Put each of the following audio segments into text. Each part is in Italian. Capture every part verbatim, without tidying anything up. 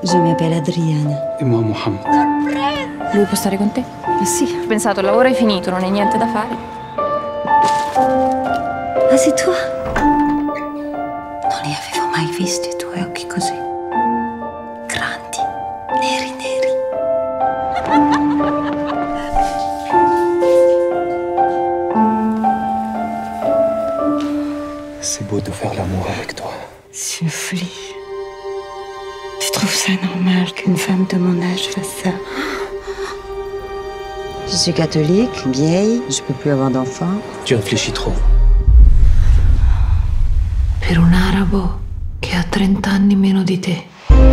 Je m'appelle Adriana. E moi Mohammed. Lui può stare con te? Eh sì. Ho pensato, il lavoro è finito, non hai niente da fare. Ah, c'est toi? Non li avevo mai visti i tuoi occhi così. Grandi, neri neri. C'est beau de faire l'amour avec toi. C'est une folie. Tu trouves ça normal qu'une femme de mon âge fasse ça? Je suis catholique, vieille, je peux plus avoir d'enfants. Tu réfléchis trop. Per un arabo che ha trenta anni meno di te.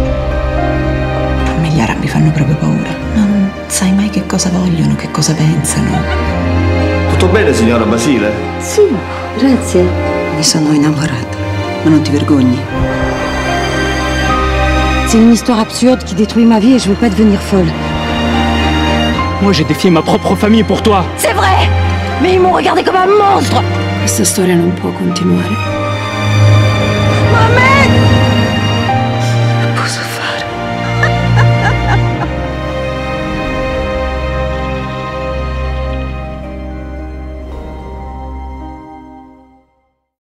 A me gli arabi fanno proprio paura. Non sai mai che cosa vogliono, che cosa pensano. Tutto bene, signora Basile? Sì, grazie. Mi sono innamorata, ma non ti vergogni. C'est une histoire absurde qui détruit ma vie et je veux pas devenir folle. Moi, j'ai défié ma propre famille pour toi. C'est vrai! Mais ils m'ont regardé comme un monstre! Questa storia non può continuare.